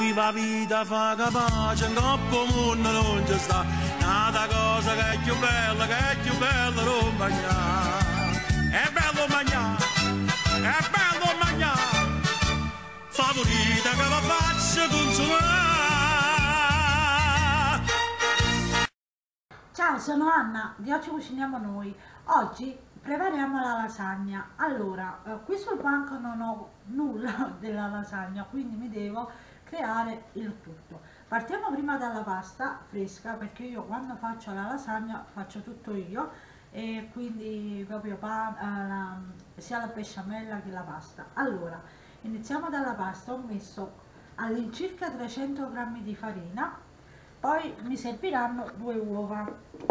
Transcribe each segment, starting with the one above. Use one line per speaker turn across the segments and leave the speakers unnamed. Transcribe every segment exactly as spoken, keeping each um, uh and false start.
Viva vita fa capace, in coppo mondo non ci sta, nata cosa che è più bella, che è più bella non mangiare. È bello mangiare, è bello mangiare, favorita che la faccia consumare.
Ciao, sono Anna, di Oggi Cuciniamo Noi. Oggi prepariamo la lasagna. Allora, eh, qui sul banco non ho nulla della lasagna, quindi mi devo creare il tutto. Partiamo prima dalla pasta fresca, perché io quando faccio la lasagna faccio tutto io, e quindi proprio pan, eh, la, sia la besciamella che la pasta. Allora, iniziamo dalla pasta. Ho messo all'incirca trecento grammi di farina, poi mi serviranno due uova,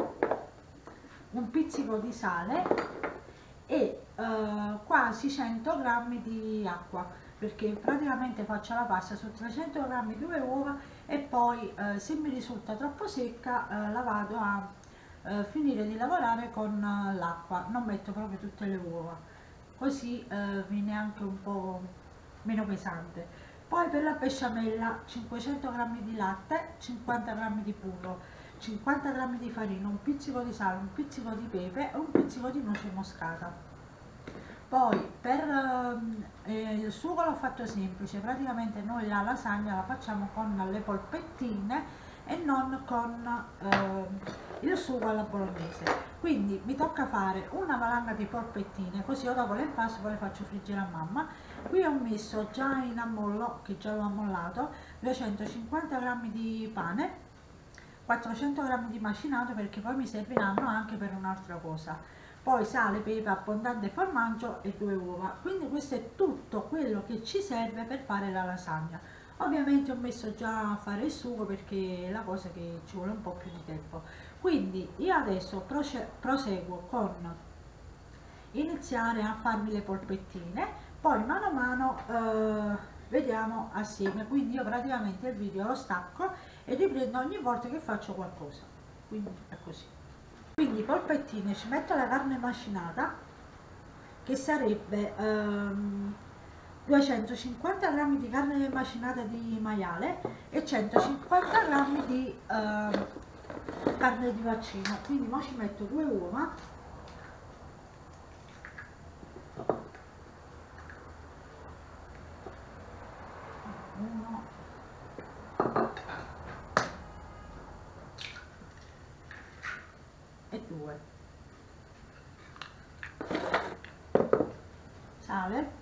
un pizzico di sale e eh, quasi cento grammi di acqua, perché praticamente faccio la pasta su trecento grammi, due uova, e poi eh, se mi risulta troppo secca eh, la vado a eh, finire di lavorare con eh, l'acqua, non metto proprio tutte le uova, così eh, viene anche un po' meno pesante. Poi per la besciamella cinquecento grammi di latte, cinquanta grammi di burro, cinquanta grammi di farina, un pizzico di sale, un pizzico di pepe e un pizzico di noce moscata. Poi per eh, il sugo l'ho fatto semplice, praticamente noi la lasagna la facciamo con le polpettine e non con eh, il sugo alla bolognese, quindi mi tocca fare una valanga di polpettine, così io dopo le impasto, poi le faccio friggere a mamma. Qui ho messo già in ammollo, che già l'ho ammollato, duecentocinquanta grammi di pane, quattrocento grammi di macinato, perché poi mi serviranno anche per un'altra cosa, poi sale, pepe, abbondante formaggio e due uova. Quindi questo è tutto quello che ci serve per fare la lasagna. Ovviamente ho messo già a fare il sugo perché è la cosa che ci vuole un po' più di tempo. Quindi io adesso proseguo con iniziare a farmi le polpettine, poi mano a mano eh, vediamo assieme. Quindi io praticamente il video lo stacco e riprendo ogni volta che faccio qualcosa, quindi è così. Quindi polpettine, ci metto la carne macinata, che sarebbe ehm, duecentocinquanta grammi di carne macinata di maiale e centocinquanta grammi di ehm, carne di vaccino. Quindi ora ci metto due uova, uno, e due, sale,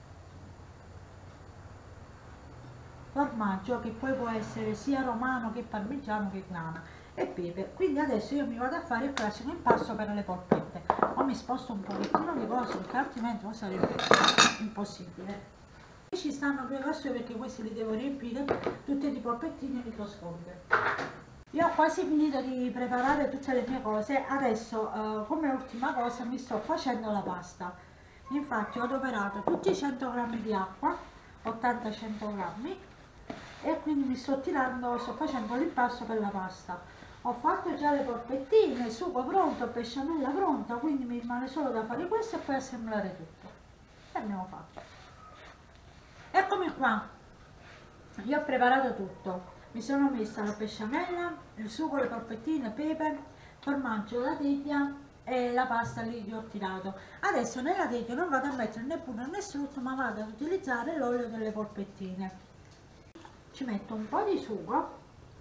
formaggio, che poi può essere sia romano che parmigiano che grana, e pepe. Quindi adesso io mi vado a fare il classico impasto per le polpette. O mi sposto un pochettino di cose, perché altrimenti non sarebbe impossibile. Qui ci stanno due cassoni, perché questi li devo riempire tutte di polpettine microscopiche. Io ho quasi finito di preparare tutte le mie cose. Adesso eh, come ultima cosa mi sto facendo la pasta. Infatti ho adoperato tutti i cento grammi di acqua, ottanta cento grammi, e quindi mi sto tirando, sto facendo l'impasto per la pasta. Ho fatto già le polpettine, il sugo pronto, besciamella pronta, quindi mi rimane solo da fare questo e poi assemblare tutto. E abbiamo fatto. Eccomi qua, io ho preparato tutto. Mi sono messa la besciamella, il sugo, le polpettine, pepe, formaggio, la teglia e la pasta lì che ho tirato. Adesso nella teglia non vado a mettere né burro né strutto, ma vado ad utilizzare l'olio delle polpettine. Ci metto un po' di sugo,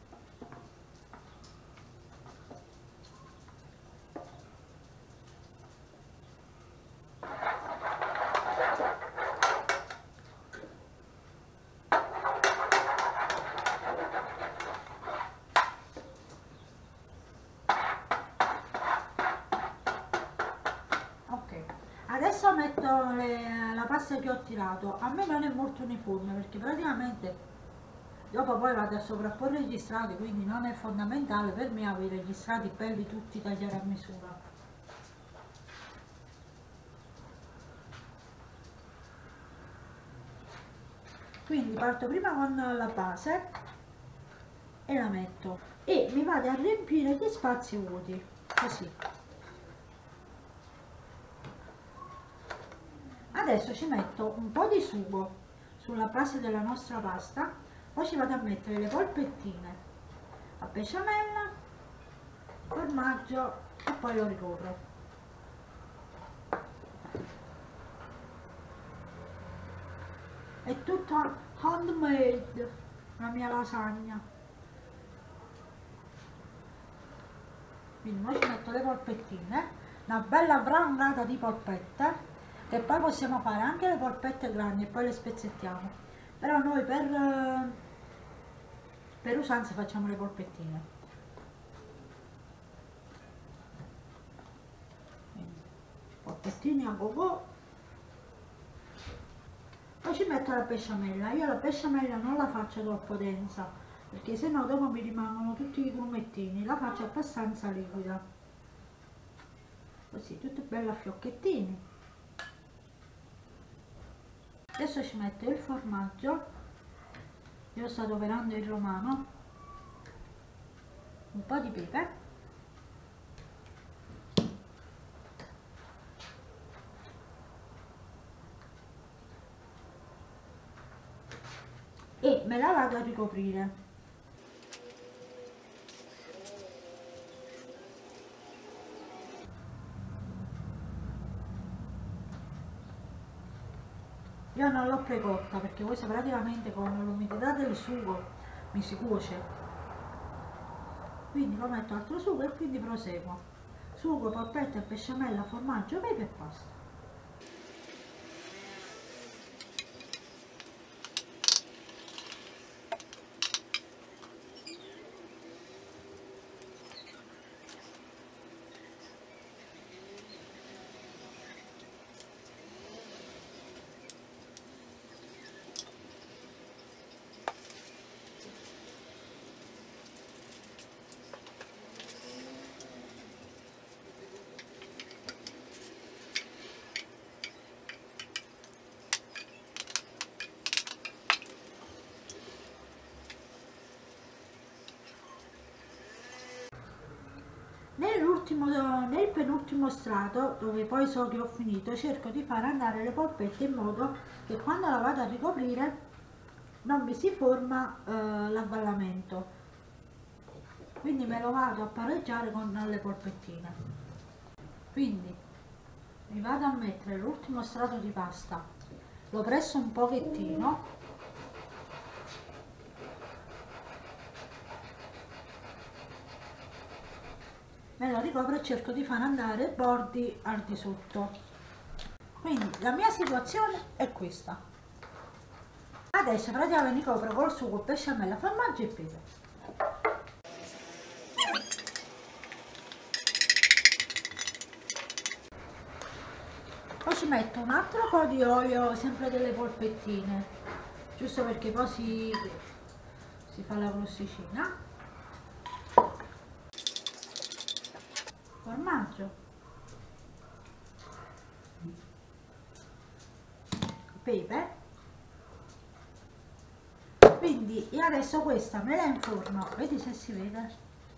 adesso metto le, la pasta che ho tirato. A me non è molto uniforme, perché praticamente dopo poi vado a sovrapporre gli strati, quindi non è fondamentale per me avere gli strati belli tutti tagliati a misura. Quindi parto prima con la base e la metto e mi vado a riempire gli spazi vuoti, così. Adesso ci metto un po' di sugo sulla base della nostra pasta, Poi ci vado a mettere le polpettine a besciamella, formaggio e poi lo ricopro. È tutta handmade la mia lasagna. Quindi ora ci metto le polpettine, una bella wrangata di polpette, che poi possiamo fare anche le polpette grandi e poi le spezzettiamo, però noi per, per usanza facciamo le polpettine. Quindi, polpettine a go-go. Poi ci metto la besciamella. Io la besciamella non la faccio troppo densa, perché sennò dopo mi rimangono tutti i grumettini. La faccio abbastanza liquida, così tutto bello a fiocchettini. Adesso ci metto il formaggio. Io sto adoperando il romano, un po' di pepe, e me la vado a ricoprire. Io non l'ho precotta perché questa praticamente con l'umidità del sugo mi si cuoce, quindi lo metto altro sugo e quindi proseguo. Sugo, polpette, besciamella, formaggio, pepe e pasta. Nell'ultimo, nel penultimo strato, dove poi so che ho finito, cerco di far andare le polpette in modo che quando la vado a ricoprire non mi si forma eh, l'avvallamento, quindi me lo vado a pareggiare con le polpettine. Quindi mi vado a mettere l'ultimo strato di pasta, lo presso un pochettino, me lo ricopro e cerco di far andare i bordi al di sotto. Quindi la mia situazione è questa. Adesso praticamente ricopro col sugo, besciamella, formaggio e pepe. Poi ci metto un altro po' di olio, sempre delle polpettine, giusto perché poi si, si fa la crosticina. Formaggio, pepe. Quindi io adesso questa me la inforno, vedi se si vede?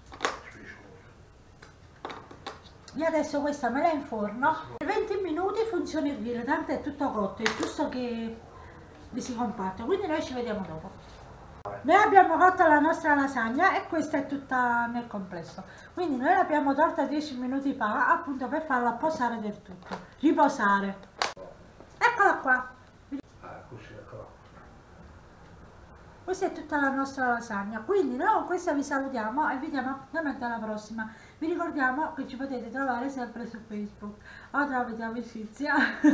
Io adesso questa me la inforno, per venti minuti funziona il grill, tanto è tutto cotto, è giusto che vi si compatta, quindi noi ci vediamo dopo. Noi abbiamo fatto la nostra lasagna e questa è tutta nel complesso, quindi noi l'abbiamo tolta dieci minuti fa appunto per farla posare del tutto, riposare. Eccola qua. Questa è tutta la nostra lasagna, quindi noi con questa vi salutiamo e vi diamo appuntamento alla prossima. Vi ricordiamo che ci potete trovare sempre su Facebook o tramite amicizia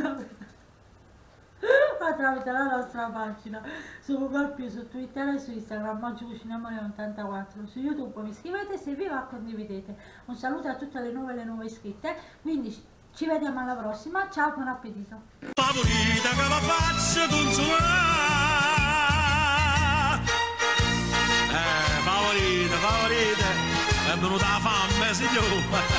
o tramite la nostra pagina su Google più, su Twitter e su Instagram, Oggi Cuciniamo Noi ottantaquattro, su YouTube vi iscrivete, se vi va condividete. Un saluto a tutte le nuove e le nuove iscritte, quindi ci vediamo alla prossima, ciao, buon appetito.
Favorita che la faccio consumare, eh, favorita, favorita, è venuta la fame, signore.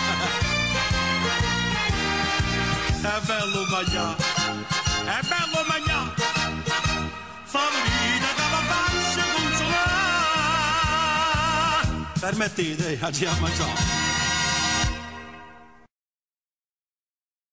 È bello mangiare, è bello mangiare, favorita che la faccio consumare. Permettete, andiamo a mangiare.